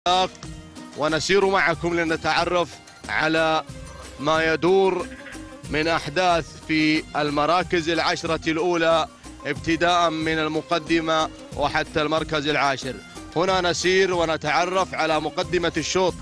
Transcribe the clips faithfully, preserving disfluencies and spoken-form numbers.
ونسير معكم لنتعرف على ما يدور من أحداث في المراكز العشرة الأولى ابتداء من المقدمة وحتى المركز العاشر. هنا نسير ونتعرف على مقدمة الشوط.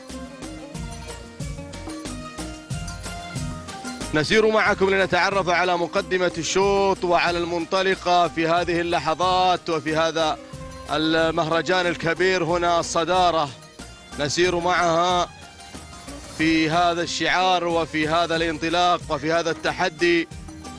نسير معكم لنتعرف على مقدمة الشوط وعلى المنطلقة في هذه اللحظات وفي هذا المهرجان الكبير. هنا الصدارة نسير معها في هذا الشعار وفي هذا الانطلاق وفي هذا التحدي.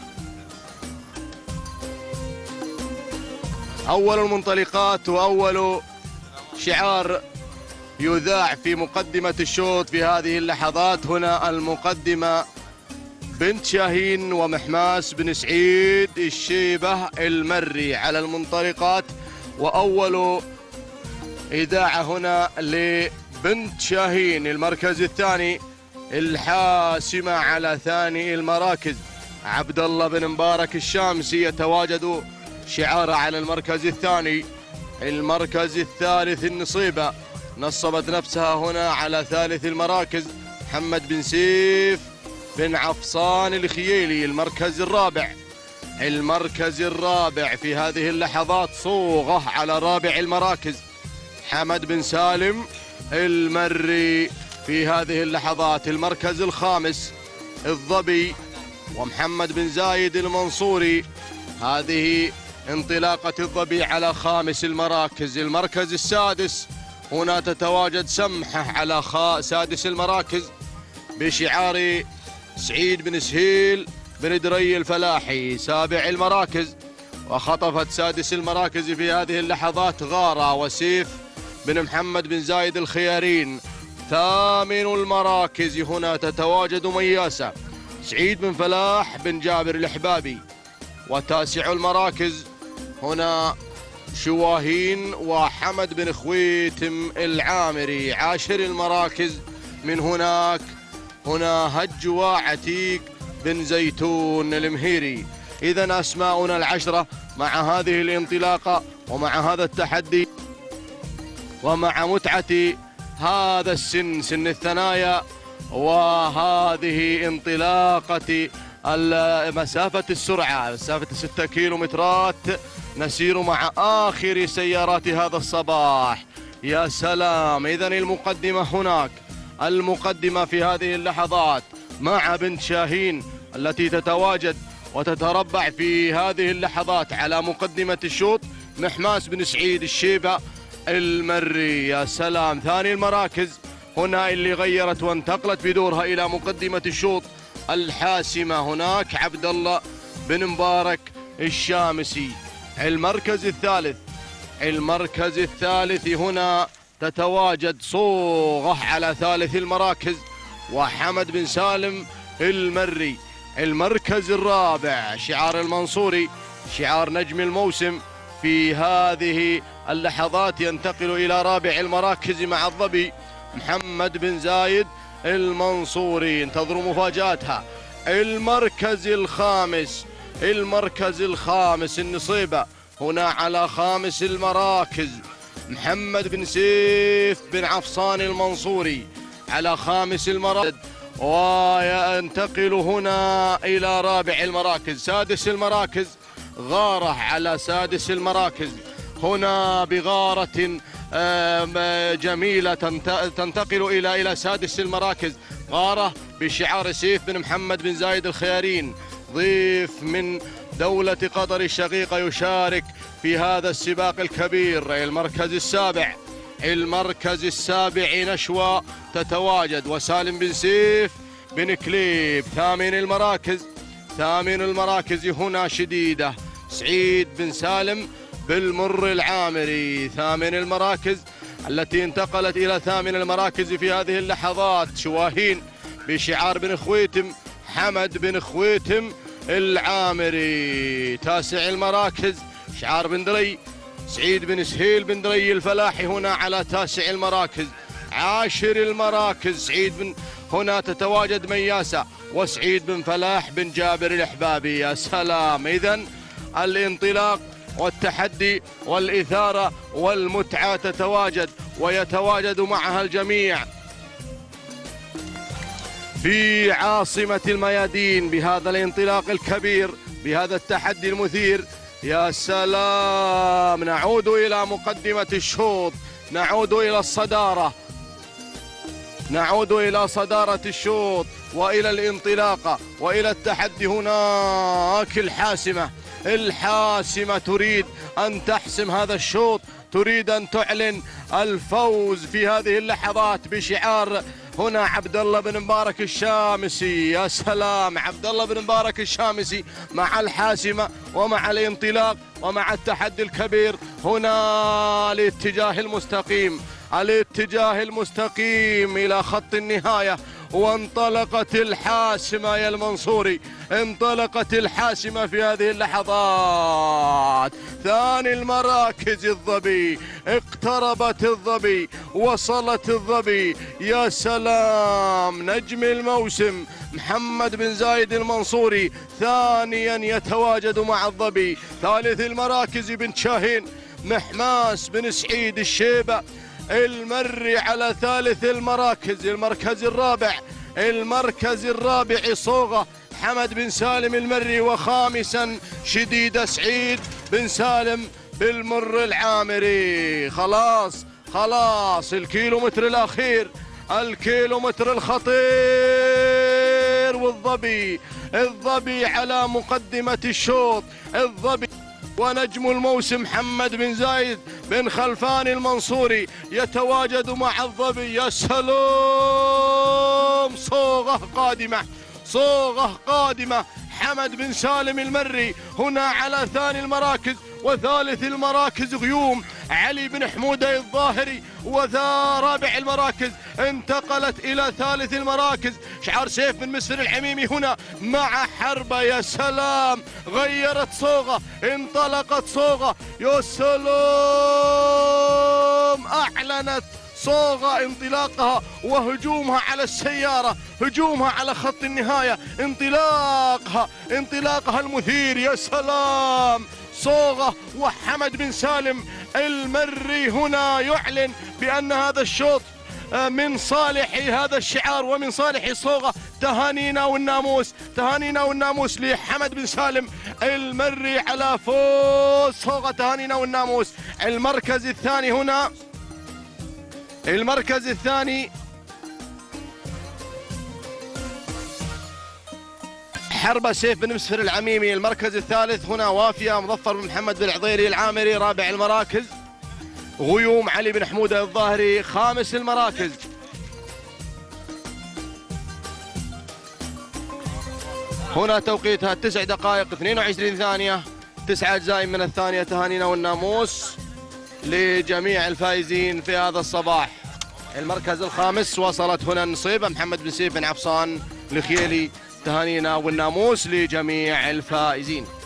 أول المنطلقات وأول شعار يذاع في مقدمة الشوط في هذه اللحظات. هنا المقدمة بنت شاهين ومحماس بن سعيد الشيبة المري على المنطلقات، وأول إذاعة هنا لبنت شاهين المركز الثاني الحاسمة على ثاني المراكز. عبد الله بن مبارك الشامسي يتواجد شعاره على المركز الثاني. المركز الثالث النصيبة نصبت نفسها هنا على ثالث المراكز. محمد بن سيف بن عفصان الخييلي المركز الرابع. المركز الرابع في هذه اللحظات صوغة على رابع المراكز. حمد بن سالم المري في هذه اللحظات. المركز الخامس الظبي ومحمد بن زايد المنصوري. هذه انطلاقة الظبي على خامس المراكز. المركز السادس هنا تتواجد سمحة على سادس المراكز بشعار سعيد بن سهيل بن دري الفلاحي سابع المراكز. وخطفت سادس المراكز في هذه اللحظات غارة وسيف بن محمد بن زايد الخيارين. ثامن المراكز هنا تتواجد مياسة سعيد بن فلاح بن جابر الحبابي. وتاسع المراكز هنا شواهين وحمد بن خويتم العامري. عاشر المراكز من هناك هنا هج وعتيق بن زيتون المهيري. إذن أسماؤنا العشرة مع هذه الانطلاقة ومع هذا التحدي ومع متعة هذا السن سن الثنايا وهذه انطلاقة مسافة السرعة مسافة ستة كيلومترات. نسير مع آخر سيارات هذا الصباح. يا سلام. إذن المقدمة هناك. المقدمة في هذه اللحظات مع بنت شاهين التي تتواجد وتتربع في هذه اللحظات على مقدمة الشوط محماس بن سعيد الشيبة المري. يا سلام. ثاني المراكز هنا اللي غيرت وانتقلت بدورها إلى مقدمة الشوط الحاسمة هناك عبد الله بن مبارك الشامسي. المركز الثالث المركز الثالث هنا تتواجد صوغة على ثالث المراكز وحمد بن سالم المري. المركز الرابع شعار المنصوري شعار نجم الموسم في هذه اللحظات ينتقل إلى رابع المراكز مع الظبي محمد بن زايد المنصوري. انتظروا مفاجاتها. المركز الخامس المركز الخامس النصيبة هنا على خامس المراكز محمد بن سيف بن عفصان المنصوري على خامس المراكز. وينتقل هنا إلى رابع المراكز. سادس المراكز غارة على سادس المراكز. هنا بغارة جميلة تنتقل إلى إلى سادس المراكز. غارة بشعار سيف بن محمد بن زايد الخيارين ضيف من دولة قطر الشقيقة يشارك في هذا السباق الكبير. المركز السابع المركز السابع نشوى تتواجد وسالم بن سيف بن كليب. ثامن المراكز ثامن المراكز هنا شديدة سعيد بن سالم بالمر العامري. ثامن المراكز التي انتقلت إلى ثامن المراكز في هذه اللحظات شواهين بشعار بن خويتم حمد بن خويتم العامري. تاسع المراكز شعار بن دري سعيد بن سهيل بن دري الفلاحي هنا على تاسع المراكز. عاشر المراكز سعيد بن هنا تتواجد مياسة وسعيد بن فلاح بن جابر الحبابي. يا سلام. إذن الانطلاق والتحدي والإثارة والمتعة تتواجد ويتواجد معها الجميع في عاصمة الميادين بهذا الانطلاق الكبير، بهذا التحدي المثير. يا سلام، نعود إلى مقدمة الشوط، نعود إلى الصدارة، نعود إلى صدارة الشوط وإلى الانطلاقة وإلى التحدي. هناك الحاسمة، الحاسمة تريد أن تحسم هذا الشوط، تريد أن تعلن الفوز في هذه اللحظات بشعار. هنا عبد الله بن مبارك الشامسي، يا سلام، عبد الله بن مبارك الشامسي مع الحاسمة ومع الانطلاق ومع التحدي الكبير. هنا الاتجاه المستقيم، الاتجاه المستقيم إلى خط النهاية، وانطلقت الحاسمة يا المنصوري، انطلقت الحاسمة في هذه اللحظات. ثاني المراكز الظبي، اقتربت الظبي، وصلت الظبي. يا سلام، نجم الموسم محمد بن زايد المنصوري ثانيا يتواجد مع الظبي. ثالث المراكز بن شاهين محماس بن سعيد الشيبة المري على ثالث المراكز. المركز الرابع، المركز الرابع صوغة حمد بن سالم المري، وخامسا شديد سعيد بن سالم بالمر العامري. خلاص خلاص الكيلومتر الأخير، الكيلومتر الخطير، والظبي، الظبي على مقدمة الشوط. الظبي ونجم الموسم محمد بن زايد بن خلفان المنصوري يتواجد مع الظبي. يا سلام، صوغة قادمة، صوغة قادمة. حمد بن سالم المري هنا على ثاني المراكز، وثالث المراكز غيوم علي بن حمودة الظاهري، وذا رابع المراكز انتقلت إلى ثالث المراكز شعار سيف بن مسفر العميمي هنا مع حربة. يا سلام، غيرت صوغة، انطلقت صوغة. يا سلام، أعلنت صوغة انطلاقها وهجومها على السيارة، هجومها على خط النهاية، انطلاقها، انطلاقها المثير. يا سلام، صوغة وحمد بن سالم المري هنا يعلن بأن هذا الشوط من صالح هذا الشعار ومن صالح صوغة. تهانينا والناموس، تهانينا والناموس لحمد بن سالم المري على فوز صوغة، تهانينا والناموس. المركز الثاني هنا، المركز الثاني حربة سيف بن مسفر العميمي. المركز الثالث هنا وافية مظفر بن محمد بن عضيري العامري. رابع المراكز غيوم علي بن حمودة الظاهري. خامس المراكز هنا توقيتها تسع دقائق اثنين وعشرين ثانية، تسعة أجزاء من الثانية. تهانينا والناموس لجميع الفائزين في هذا الصباح. المركز الخامس وصلت هنا النصيبة محمد بن سيف بن عفصان الخيالي. تهانينا والناموس لجميع الفائزين.